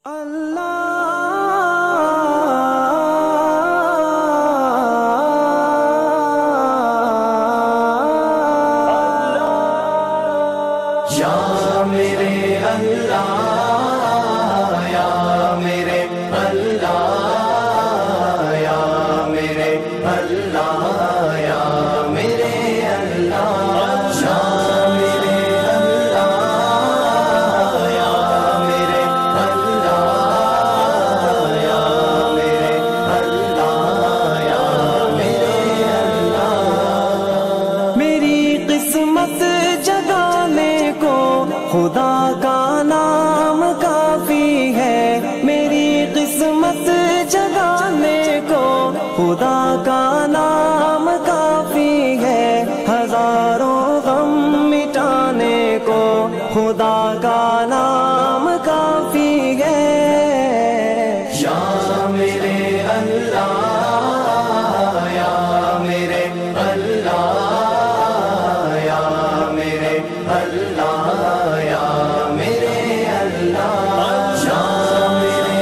خدا کا نام کافی ہے، میری قسمت جگانے کو خدا کا نام کافی ہے، ہزاروں غم مٹانے کو خدا کا نام کافی ہے۔ یا میرے اللہ، یا میرے اللہ، یا میرے اللہ، یا میرے اللہ، یا میرے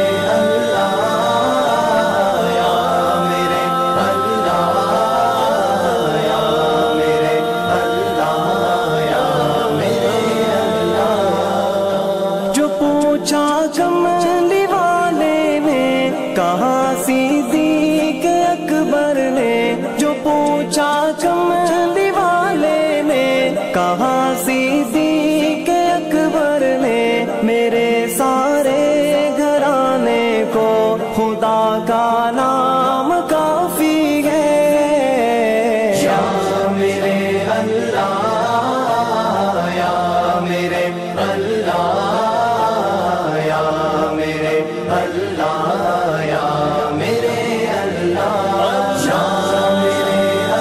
اللہ، یا میرے اللہ، یا میرے اللہ، یا میرے اللہ۔ جو پوچھا کملی والے نے کہا صدیق اکبر نے، جو پوچھا کملی والے نے کہا صدیق اکبر نے، میرے سارے گھرانے کو خدا کا نام کافی ہے۔ یا میرے اللہ، یا میرے اللہ، یا میرے اللہ، یا میرے اللہ، یا میرے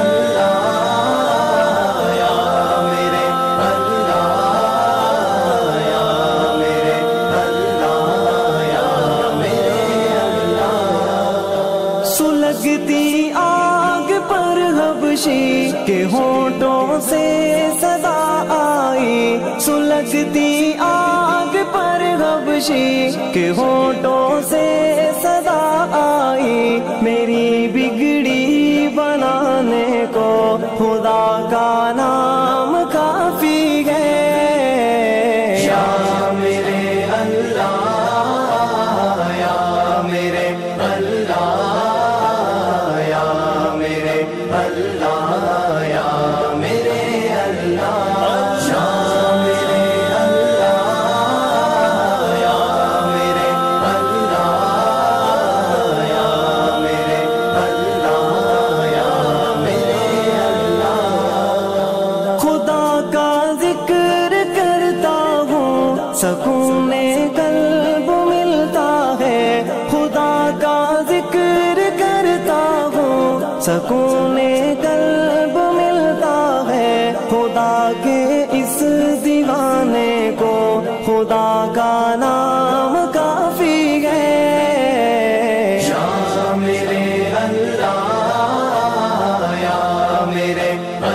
اللہ، یا میرے اللہ، یا میرے اللہ، یا میرے اللہ۔ سلگتی آگ پر حبشی کے ہونٹوں سے صدا آئی، سلگتی آگ پر حبشی کے ہونٹوں سے صدا آئی، میری بگڑی بنانے کو خدا کا نام کافی ہے۔ یا میرے اللہ، یا میرے اللہ، یا میرے اللہ، یا میرے اللہ، یا میرے اللہ، یا میرے اللہ، یا میرے اللہ، یا میرے اللہ۔ خدا کا ذکر کرتا ہوں سکون قلب ملتا ہے، خدا کا ذکر کرتا ہوں سکون قلب ملتا ہے، خدا کے اس دیوانے کو خدا کا نام کافی ہے۔ یا میرے اللہ، یا میرے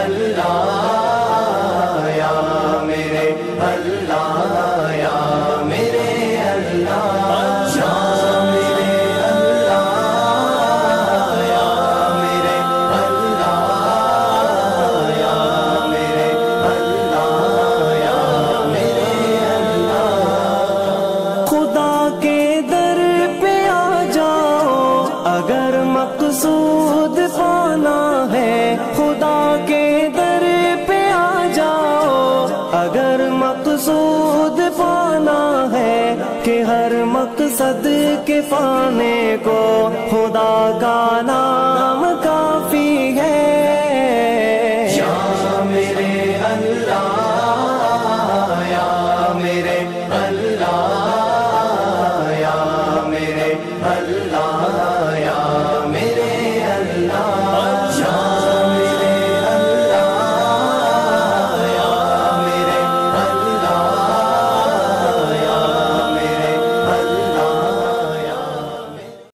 اللہ، یا میرے اللہ، یا میرے اللہ، یا میرے اللہ، یا میرے اللہ، یا میرے اللہ، یا میرے اللہ۔ خدا کے در پہ آ جاؤ اگر مقصود پانا ہے، خدا کے در پہ آ جاؤ اگر مقصود پانا ہے، کہ ہر مقصد کے پانے کو خدا کا نام کافی ہے۔